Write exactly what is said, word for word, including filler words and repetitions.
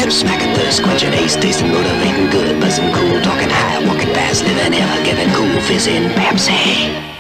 Them smacking thirst, quenching ace, tasting, motivating good, buzzing cool, talking high, walking fast, living ever, giving cool, fizzing Pepsi.